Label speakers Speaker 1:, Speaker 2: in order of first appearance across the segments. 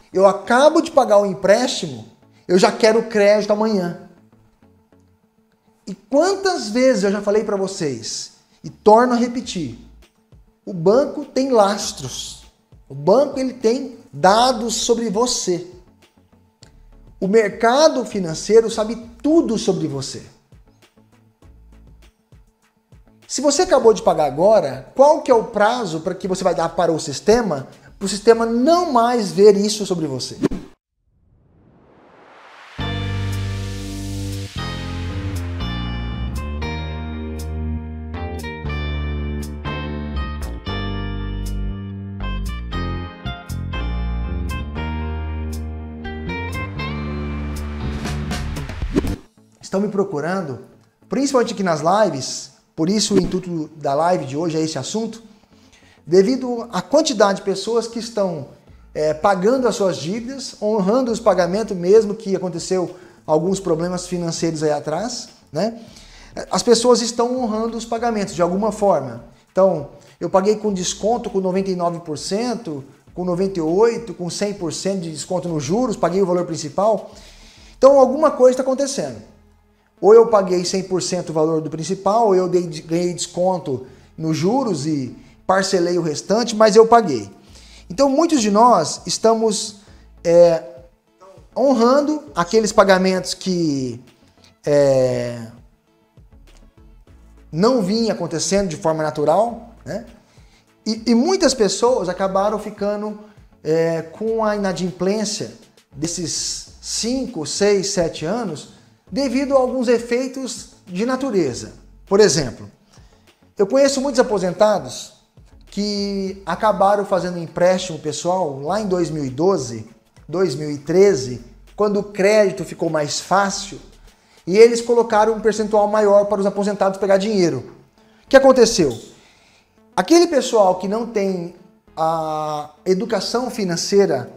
Speaker 1: Eu acabo de pagar o empréstimo, eu já quero crédito amanhã. E quantas vezes eu já falei para vocês, e torno a repetir, o banco tem lastros. O banco ele tem dados sobre você. O mercado financeiro sabe tudo sobre você. Se você acabou de pagar agora, qual que é o prazo para que você vai dar para o sistema não mais ver isso sobre você? Estão me procurando, principalmente aqui nas lives, por isso o intuito da live de hoje é esse assunto, devido à quantidade de pessoas que estão pagando as suas dívidas, honrando os pagamentos, mesmo que aconteceu alguns problemas financeiros aí atrás, né? As pessoas estão honrando os pagamentos de alguma forma. Então, eu paguei com desconto com 99%, com 98%, com 100% de desconto nos juros, paguei o valor principal. Então, alguma coisa está acontecendo. Ou eu paguei 100% o valor do principal, ou eu ganhei desconto nos juros e parcelei o restante, mas eu paguei. Então, muitos de nós estamos honrando aqueles pagamentos que não vinham acontecendo de forma natural, né? E muitas pessoas acabaram ficando com a inadimplência desses 5, 6, 7 anos, devido a alguns efeitos de natureza. Por exemplo, eu conheço muitos aposentados que acabaram fazendo empréstimo pessoal lá em 2012, 2013, quando o crédito ficou mais fácil, e eles colocaram um percentual maior para os aposentados pegar dinheiro. O que aconteceu? Aquele pessoal que não tem a educação financeira,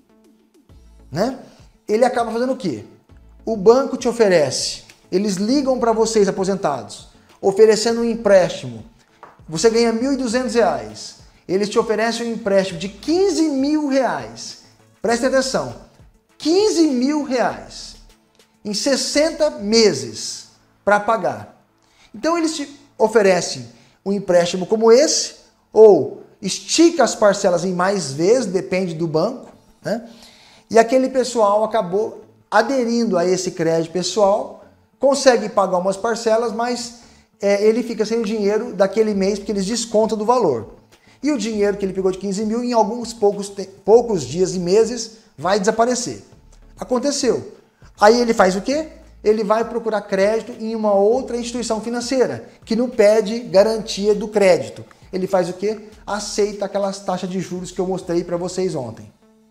Speaker 1: né? Ele acaba fazendo o quê? O banco te oferece, eles ligam para vocês aposentados, oferecendo um empréstimo. Você ganha R$ 1.200. Eles te oferecem um empréstimo de R$ 15.000. Preste atenção, R$ 15.000 em 60 meses para pagar. Então eles te oferecem um empréstimo como esse, ou estica as parcelas em mais vezes, depende do banco, né? E aquele pessoal acabou aderindo a esse crédito pessoal, consegue pagar umas parcelas, mas ele fica sem o dinheiro daquele mês, porque eles descontam do valor. E o dinheiro que ele pegou de 15 mil, em alguns poucos dias e meses, vai desaparecer. Aconteceu. Aí ele faz o quê? Ele vai procurar crédito em uma outra instituição financeira, que não pede garantia do crédito. Ele faz o quê? Aceita aquelas taxas de juros que eu mostrei para vocês ontem.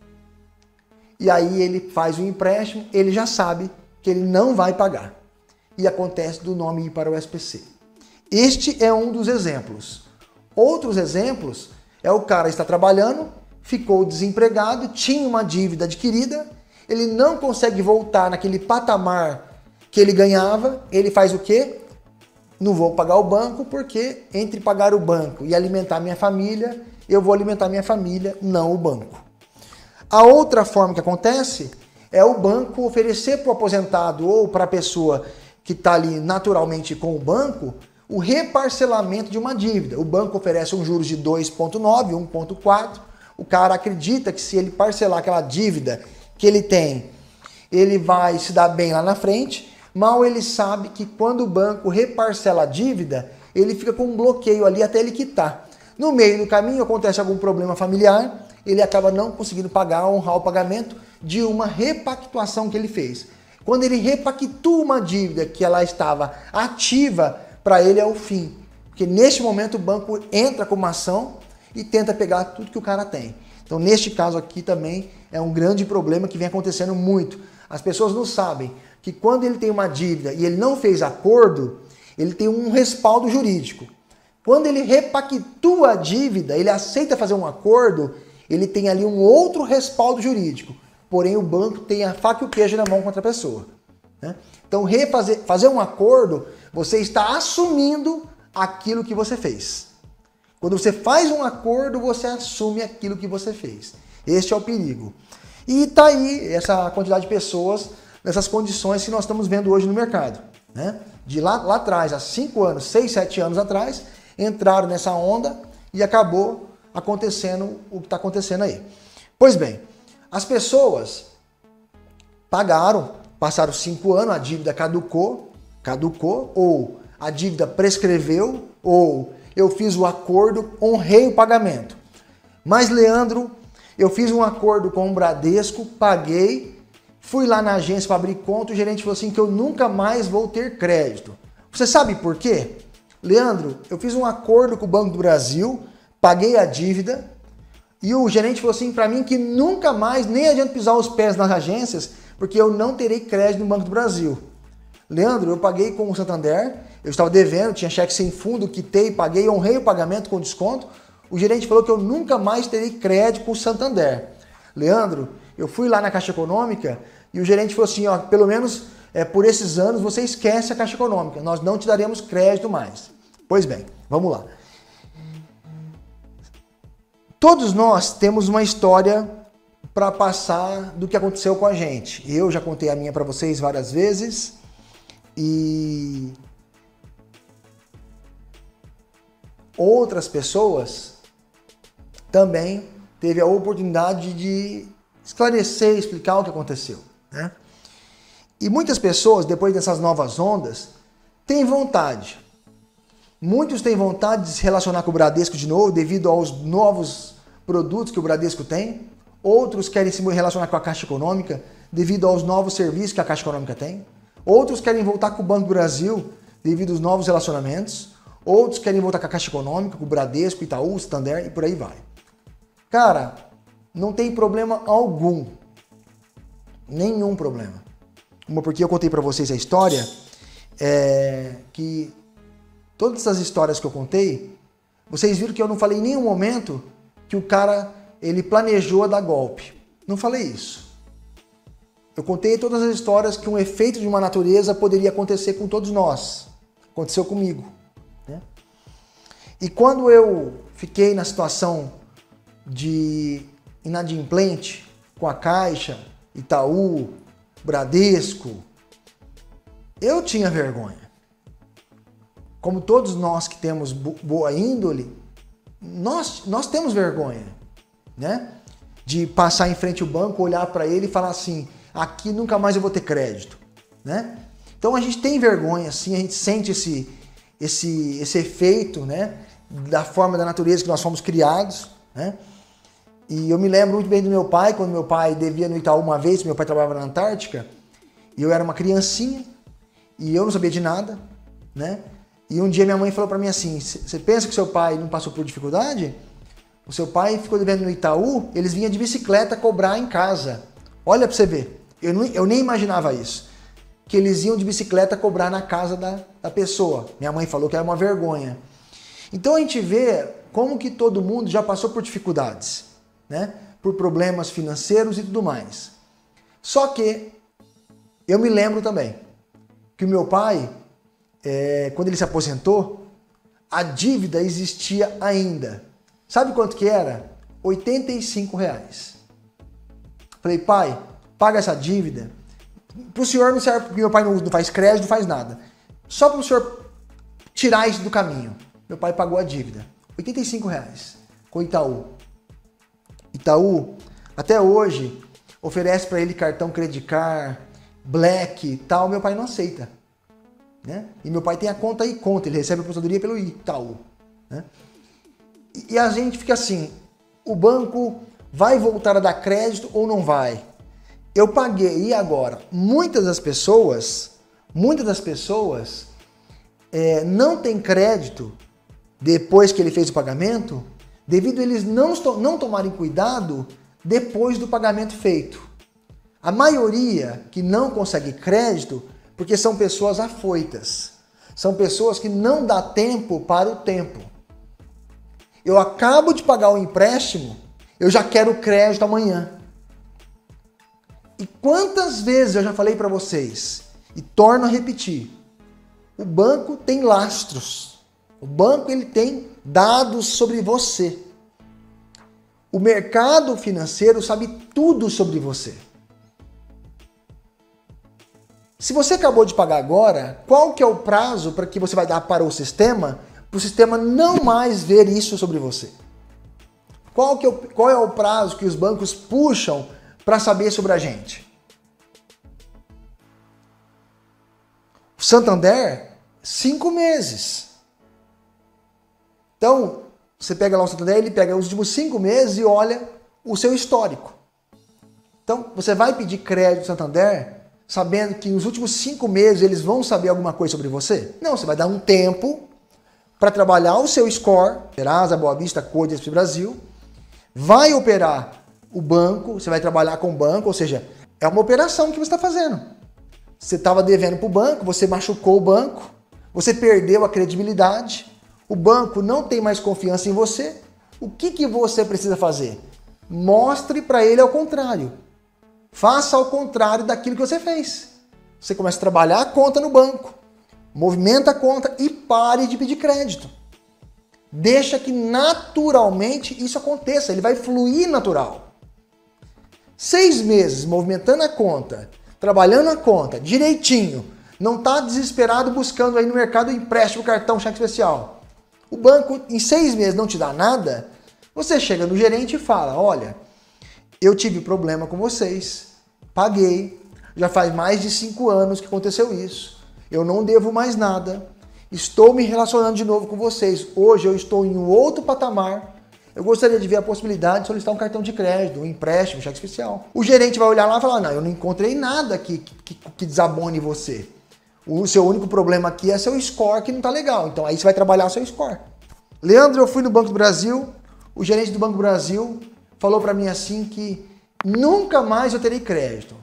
Speaker 1: E aí ele faz o empréstimo, ele já sabe que ele não vai pagar. E acontece do nome ir para o SPC. Este é um dos exemplos. Outros exemplos é o cara está trabalhando, ficou desempregado, tinha uma dívida adquirida, ele não consegue voltar naquele patamar que ele ganhava, ele faz o quê? Não vou pagar o banco, porque entre pagar o banco e alimentar minha família, eu vou alimentar minha família, não o banco. A outra forma que acontece é o banco oferecer para o aposentado ou para a pessoa que está ali naturalmente com o banco o reparcelamento de uma dívida. O banco oferece um juros de 2,9, 1,4. O cara acredita que se ele parcelar aquela dívida que ele tem, ele vai se dar bem lá na frente. Mal ele sabe que quando o banco reparcela a dívida, ele fica com um bloqueio ali até ele quitar. No meio do caminho acontece algum problema familiar, ele acaba não conseguindo pagar, honrar o pagamento de uma repactuação que ele fez. Quando ele repactua uma dívida que ela estava ativa, para ele é o fim. Porque neste momento o banco entra com uma ação e tenta pegar tudo que o cara tem. Então neste caso aqui também é um grande problema que vem acontecendo muito. As pessoas não sabem que quando ele tem uma dívida e ele não fez acordo, ele tem um respaldo jurídico. Quando ele repactua a dívida, ele aceita fazer um acordo, ele tem ali um outro respaldo jurídico. Porém, o banco tem a faca e o queijo na mão contra a pessoa, né? Então, fazer um acordo, você está assumindo aquilo que você fez. Quando você faz um acordo, você assume aquilo que você fez. Este é o perigo. E está aí essa quantidade de pessoas nessas condições que nós estamos vendo hoje no mercado. Né? De lá atrás, há 5 anos, 6, 7 anos atrás, entraram nessa onda e acabou acontecendo o que está acontecendo aí. Pois bem, as pessoas pagaram, passaram 5 anos, a dívida caducou, ou a dívida prescreveu, ou eu fiz o acordo, honrei o pagamento. Mas, Leandro, eu fiz um acordo com o Bradesco, paguei, fui lá na agência para abrir conta, o gerente falou assim que eu nunca mais vou ter crédito. Você sabe por quê? Leandro, eu fiz um acordo com o Banco do Brasil, paguei a dívida, e o gerente falou assim para mim que nunca mais, nem adianta pisar os pés nas agências, porque eu não terei crédito no Banco do Brasil. Leandro, eu paguei com o Santander, eu estava devendo, tinha cheque sem fundo, quitei, paguei, honrei o pagamento com desconto. O gerente falou que eu nunca mais terei crédito com o Santander. Leandro, eu fui lá na Caixa Econômica e o gerente falou assim, ó, pelo menos por esses anos você esquece a Caixa Econômica, nós não te daremos crédito mais. Pois bem, vamos lá. Todos nós temos uma história para passar do que aconteceu com a gente. Eu já contei a minha para vocês várias vezes e outras pessoas também teve a oportunidade de esclarecer, explicar o que aconteceu. Né? E muitas pessoas, depois dessas novas ondas, têm vontade. Muitos têm vontade de se relacionar com o Bradesco de novo, devido aos novos produtos que o Bradesco tem. Outros querem se relacionar com a Caixa Econômica, devido aos novos serviços que a Caixa Econômica tem. Outros querem voltar com o Banco do Brasil, devido aos novos relacionamentos. Outros querem voltar com a Caixa Econômica, com o Bradesco, Itaú, Santander e por aí vai. Cara, não tem problema algum. Nenhum problema. Porque eu contei para vocês a história, que todas essas histórias que eu contei, vocês viram que eu não falei em nenhum momento que o cara, ele planejou dar golpe. Não falei isso. Eu contei todas as histórias que um efeito de uma natureza poderia acontecer com todos nós. Aconteceu comigo. Né? E quando eu fiquei na situação de inadimplente com a Caixa, Itaú, Bradesco, eu tinha vergonha. Como todos nós que temos boa índole, nós temos vergonha, né? De passar em frente ao banco, olhar para ele e falar assim, aqui nunca mais eu vou ter crédito, né? Então a gente tem vergonha, assim, a gente sente esse efeito, né? Da forma da natureza que nós fomos criados, né? E eu me lembro muito bem do meu pai, quando meu pai devia no Itaú uma vez, meu pai trabalhava na Antártica, e eu era uma criancinha, e eu não sabia de nada, né? E um dia minha mãe falou para mim assim, você pensa que seu pai não passou por dificuldade? O seu pai ficou devendo no Itaú, eles vinham de bicicleta cobrar em casa. Olha para você ver, eu nem imaginava isso, que eles iam de bicicleta cobrar na casa da pessoa. Minha mãe falou que era uma vergonha. Então a gente vê como que todo mundo já passou por dificuldades, né? Por problemas financeiros e tudo mais. Só que eu me lembro também que o meu pai, quando ele se aposentou, a dívida existia ainda. Sabe quanto que era? R$85. Falei, pai, paga essa dívida. Pro senhor não serve, porque meu pai não faz crédito, não faz nada. Só para o senhor tirar isso do caminho. Meu pai pagou a dívida. R$85 com o Itaú. Itaú, até hoje, oferece para ele cartão Credit Card, Black e tal. Meu pai não aceita. Né? E meu pai tem a conta e conta, ele recebe a aposentadoria pelo Itaú. Né? E a gente fica assim, o banco vai voltar a dar crédito ou não vai? Eu paguei, e agora? Muitas das pessoas não têm crédito depois que ele fez o pagamento, devido a eles não tomarem cuidado depois do pagamento feito. A maioria que não consegue crédito porque são pessoas afoitas. São pessoas que não dá tempo para o tempo. Eu acabo de pagar o empréstimo, eu já quero crédito amanhã. E quantas vezes eu já falei para vocês, e torno a repetir, o banco tem lastros. O banco ele tem dados sobre você. O mercado financeiro sabe tudo sobre você. Se você acabou de pagar agora, qual que é o prazo para que você vai dar para o sistema não mais ver isso sobre você? Qual é o prazo que os bancos puxam para saber sobre a gente? O Santander, 5 meses. Então, você pega lá o Santander, ele pega os últimos 5 meses e olha o seu histórico. Então, você vai pedir crédito do Santander sabendo que nos últimos 5 meses eles vão saber alguma coisa sobre você? Não, você vai dar um tempo para trabalhar o seu score, Serasa, Boa Vista, Code, SP Brasil, vai operar o banco, você vai trabalhar com o banco, ou seja, é uma operação que você está fazendo. Você estava devendo para o banco, você machucou o banco, você perdeu a credibilidade, o banco não tem mais confiança em você. O que você precisa fazer? Mostre para ele ao contrário. Faça ao contrário daquilo que você fez. Você começa a trabalhar a conta no banco, movimenta a conta e pare de pedir crédito. Deixa que naturalmente isso aconteça, ele vai fluir natural. 6 meses movimentando a conta, trabalhando a conta direitinho, não está desesperado buscando aí no mercado empréstimo, cartão, cheque especial. O banco em 6 meses não te dá nada, você chega no gerente e fala, olha, eu tive problema com vocês, paguei, já faz mais de 5 anos que aconteceu isso, eu não devo mais nada, estou me relacionando de novo com vocês, hoje eu estou em um outro patamar, eu gostaria de ver a possibilidade de solicitar um cartão de crédito, um empréstimo, um cheque especial. O gerente vai olhar lá e falar, não, eu não encontrei nada que desabone você. O seu único problema aqui é seu score que não está legal, então aí você vai trabalhar o seu score. Leandro, eu fui no Banco do Brasil, o gerente do Banco do Brasil falou para mim assim que nunca mais eu terei crédito.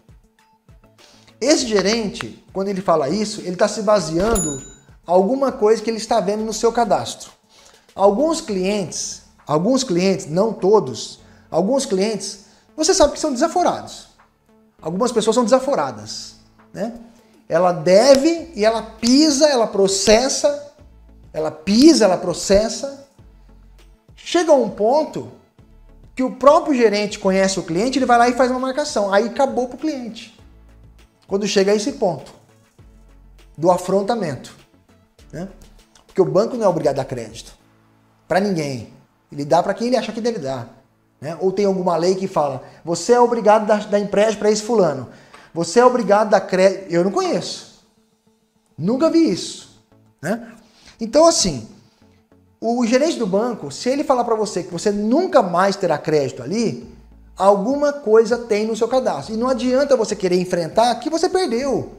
Speaker 1: Esse gerente, quando ele fala isso, ele está se baseando em alguma coisa que ele está vendo no seu cadastro. Alguns clientes, não todos, alguns clientes, você sabe que são desaforados. Algumas pessoas são desaforadas, né? Ela deve e ela pisa, ela processa, ela pisa, ela processa. Chega a um ponto que o próprio gerente conhece o cliente, ele vai lá e faz uma marcação. Aí acabou para o cliente. Quando chega a esse ponto do afrontamento, né? Porque o banco não é obrigado a dar crédito para ninguém. Ele dá para quem ele acha que deve dar, né? Ou tem alguma lei que fala, você é obrigado a dar empréstimo para esse fulano. Você é obrigado a dar crédito. Eu não conheço. Nunca vi isso, né? Então, assim, o gerente do banco, se ele falar para você que você nunca mais terá crédito ali, alguma coisa tem no seu cadastro. E não adianta você querer enfrentar que você perdeu.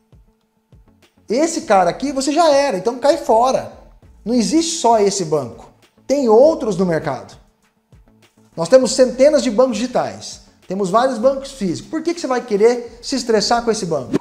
Speaker 1: Esse cara aqui você já era, então cai fora. Não existe só esse banco. Tem outros no mercado. Nós temos centenas de bancos digitais. Temos vários bancos físicos. Por que você vai querer se estressar com esse banco?